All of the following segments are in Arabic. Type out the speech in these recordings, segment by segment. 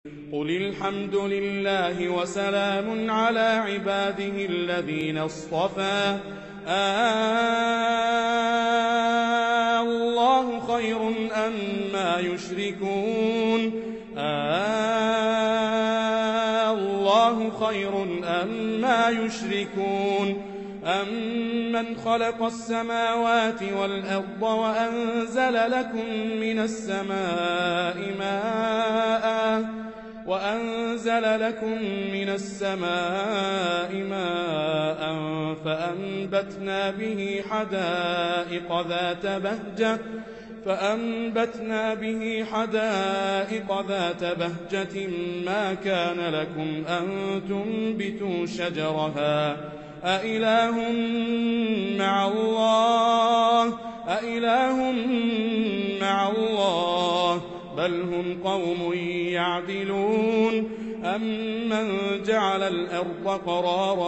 قل الحمد لله وسلام على عباده الذين اصطفى الله خير أما يشركون الله خير أما يشركون أمن خلق السماوات والأرض وأنزل لكم من السماء ماء فأنبتنا به حدائق ذات بهجة ما كان لكم أن تنبتوا شجرها أإله مع الله بل هم قوم يعدلون أمن جعل الأرض قرارا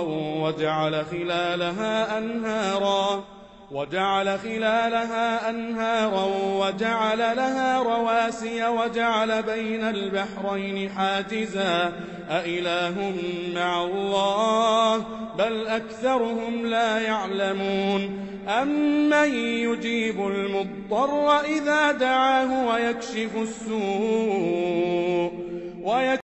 وجعل خلالها أنهارا وجعل لها رواسي وجعل بين البحرين حاجزا أإله مع الله بل أكثرهم لا يعلمون أمن يجيب المضطر إذا دعاه ويكشف السوء